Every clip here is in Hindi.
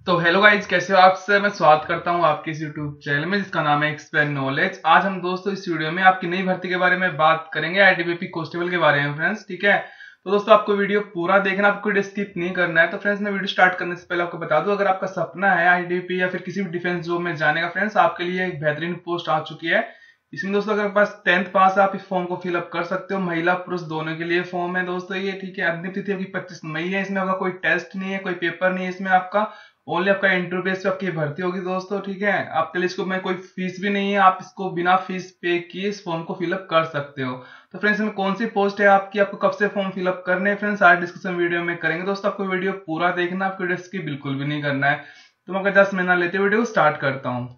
तो हेलो गाइज, कैसे हो आप सर। मैं स्वागत करता हूं आपके इस यूट्यूब चैनल में जिसका नाम है एक्सप्लेन नॉलेज। आज हम दोस्तों इस वीडियो में आपकी नई भर्ती के बारे में बात करेंगे, आईटीबीपी कांस्टेबल के बारे में फ्रेंड्स। ठीक है, तो दोस्तों आपको वीडियो पूरा देखना, आपको वीडियो स्किप नहीं करना है। तो फ्रेंड्स मैं वीडियो स्टार्ट करने से पहले आपको बता दूं, अगर आपका सपना है आईटीबीपी या फिर किसी भी डिफेंस जॉब में जाने का फ्रेंड्स, आपके लिए एक बेहतरीन पोस्ट आ चुकी है। इसमें दोस्तों अगर पास 10th पास है, आप इस फॉर्म को फिलअप कर सकते हो। महिला पुरुष दोनों के लिए फॉर्म है दोस्तों ये। ठीक है, अंतिम तिथि आपकी 25 मई है। इसमें आपका कोई टेस्ट नहीं है, कोई पेपर नहीं है इसमें आपका। ओनली आपका इंटरव्यू बेस पे आपकी भर्ती होगी दोस्तों। ठीक है, आपके लिए इसको में कोई फीस भी नहीं है, आप इसको बिना फीस पे किए इस फॉर्म को फिलअप कर सकते हो। तो फ्रेंड्स इसमें कौन सी पोस्ट है आपकी, आपको कब से फॉर्म फिलअप करने हैं फ्रेंड्स, आज डिस्कशन वीडियो में करेंगे दोस्तों। आपको वीडियो पूरा देखना, आपको वीडियो स्किप बिल्कुल भी नहीं करना है। तो मैं आपका 10 मिनट ना लेते वीडियो स्टार्ट करता हूँ।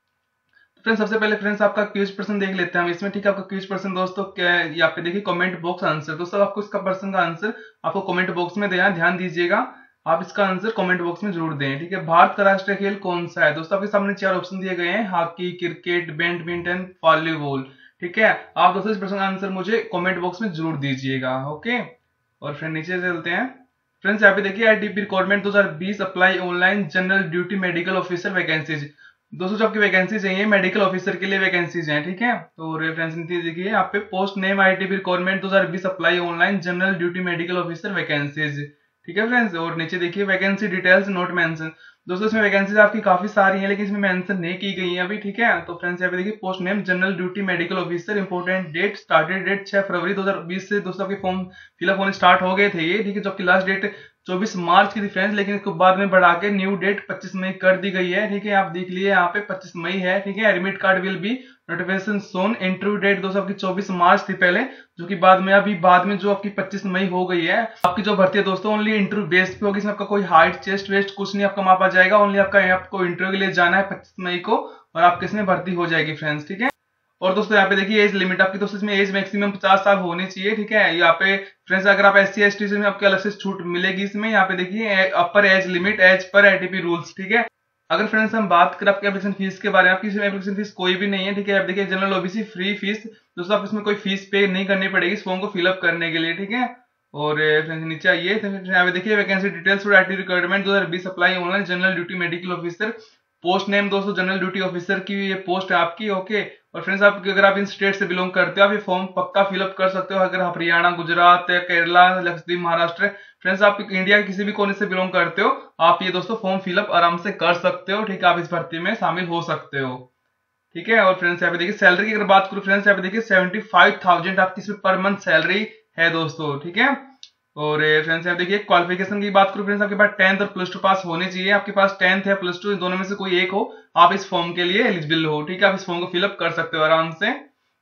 फ्रेंड्स सबसे पहले फ्रेंड्स आपका क्यूज पर्सन देख लेते हैं हम इसमें। ठीक है, आपका क्यूज पर्सन दोस्तों क्या है, यहाँ पे देखिए कमेंट बॉक्स आंसर। दोस्तों आपको इसका पर्सन का आंसर आपको कमेंट बॉक्स में देना, ध्यान दीजिएगा। आप इसका आंसर कमेंट बॉक्स में जरूर दें। ठीक है, भारत का राष्ट्रीय खेल कौन सा है दोस्तों, आपके सामने 4 ऑप्शन दिए गए हैं, हॉकी, क्रिकेट, बैडमिंटन, वॉलीबॉल। ठीक है, आप दोस्तों इस प्रश्न का आंसर मुझे कमेंट बॉक्स में जरूर दीजिएगा। ओके, और फिर नीचे चलते हैं। फ्रेंड्स यहाँ पे देखिए ITB requirement 2020 apply online general duty medical officer vacancies. दोस्तों जो आपकी वैकेंसी चाहिए मेडिकल ऑफिसर के लिए वैकेंसीज हैं। ठीक है, तो रेफरेंस देखिए यहाँ पे post name ITB requirement 2020 apply online general duty medical officer vacancies. ठीक है फ्रेंड्स, और नीचे देखिए वैकेंसी डिटेल्स नोट मेंशन। दोस्तों इसमें वैकेंसीज आपकी काफी सारी हैं लेकिन इसमें मेंशन नहीं की गई है अभी। ठीक है, तो फ्रेंड्स यहाँ पे देखिए post name general duty medical officer, important date, started date 6 फरवरी 2020 से दोस्तों आपके फॉर्म फिलअप होने स्टार्ट हो गए थे ये। ठीक है, जो आपकी लास्ट डेट 24 मार्च की थी फ्रेंड्स, लेकिन इसको बाद में बढ़ा के न्यू डेट 25 मई कर दी गई है। ठीक है, आप देख लिए यहाँ पे 25 मई है। ठीक है, admit card will be notification soon. Interview date दोस्तों आपकी 24 मार्च थी पहले, जो कि बाद में जो आपकी 25 मई हो गई है। आपकी जो भर्ती है दोस्तों ओनली इंटरव्यू बेस पे होगी, इसमें आपका कोई हाइट, चेस्ट, वेस्ट कुछ नहीं आपका मापा जाएगा। ओनली आपको इंटरव्यू के लिए जाना है 25 मई को और आपके इसमें भर्ती हो जाएगी फ्रेंड्स। ठीक है, और दोस्तों यहाँ पे देखिए एज लिमिट आपकी दोस्तों इसमें एज मैक्सिमम 50 साल होनी चाहिए। ठीक है, यहाँ पे फ्रेंड्स अगर आप SC ST से आपके अलग से छूट मिलेगी इसमें। यहाँ पे देखिए अपर एज लिमिट एज पर आईटीपी रूल्स। ठीक है, अगर फ्रेंड्स हम बात करें आपके एप्लीकेशन फीस के बारे में, आपकी इसमें एप्लीकेशन फीस कोई भी नहीं है। ठीक है, आप देखिए जनरल ओबीसी फ्री फीस दोस्तों, आप इसमें कोई फीस पे नहीं करनी पड़ेगी इस फॉर्म को फिलअप करने के लिए। ठीक है, और फ्रेंड्स नीचे आइए तो यहाँ पे देखिए vacancy details for IT requirement 2020 apply online general duty medical officer. Post name दोस्तों जनरल ड्यूटी ऑफिसर की ये पोस्ट है आपकी। ओके, और फ्रेंड्स आप अगर आप इन स्टेट से बिलोंग करते हो आप ये फॉर्म पक्का फिलअप कर सकते हो। अगर हरियाणा, गुजरात, केरला, लक्षद्वीप, महाराष्ट्र, फ्रेंड्स आप इंडिया के किसी भी कोने से बिलोंग करते हो आप ये दोस्तों फॉर्म फिलअप आराम से कर सकते हो। ठीक है, आप इस भर्ती में शामिल हो सकते हो। ठीक है, और फ्रेंड्स यहाँ पे देखिए सैलरी की अगर बात करूं फ्रेंड्स, यहाँ पे देखिए 75,000 आपकी इसमें पर मंथ सैलरी है दोस्तों। ठीक है, और फ्रेंड्स यहाँ देखिए क्वालिफिकेशन की बात करूं फ्रेंड्स, आपके पास 10th और +2 पास होने चाहिए। आपके पास 10th है +2 दोनों में से कोई एक हो, आप इस फॉर्म के लिए एलिजिबल हो। ठीक है, आप इस फॉर्म को फिलअप कर सकते हो आराम से।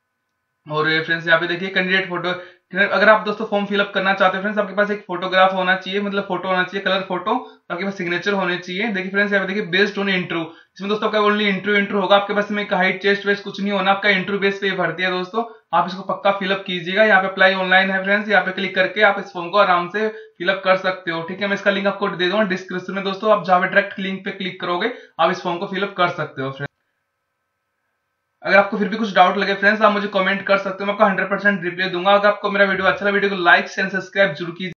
और फ्रेंड्स यहाँ पे देखिए कैंडिडेट फोटो, अगर आप दोस्तों फॉर्म फिलअप करना चाहते हो फ्रेंड्स, आपके पास एक फोटोग्राफ होना चाहिए, मतलब फोटो होना चाहिए, कलर फोटो, आपके पास सिग्नेचर होने चाहिए। देखिए फ्रेंड्स यहाँ पे देखिए बेस्ड ऑन इंटरव्यू, इसमें दोस्तों आपका ओनली इंटरव्यू होगा। आपके पास में हाइट, चेस्ट, वेस्ट कुछ नहीं होना, आपका इंटरव्यू बेस पे भर्ती है दोस्तों। आप इसको पक्का फिलअप कीजिएगा। यहाँ पे अप्लाई ऑनलाइन है फ्रेंड्स, यहाँ पे क्लिक करके आप इस फॉर्म को आराम से फिलअप कर सकते हो। ठीक है, मैं इसका लिंक आपको दे दूंगा डिस्क्रिप्शन में दोस्तों, आप जहाँ पे डायरेक्ट लिंक पे क्लिक करोगे आप इस फॉर्म को फिलअप कर सकते हो। अगर आपको फिर भी कुछ डाउट लगे फ्रेंड्स, आप मुझे कमेंट कर सकते हो, मैं आपको 100% रिप्लाई दूंगा। अगर आपको मेरा वीडियो अच्छा लगा, वीडियो को लाइक, शेयर, सब्सक्राइब जरूर कीजिए।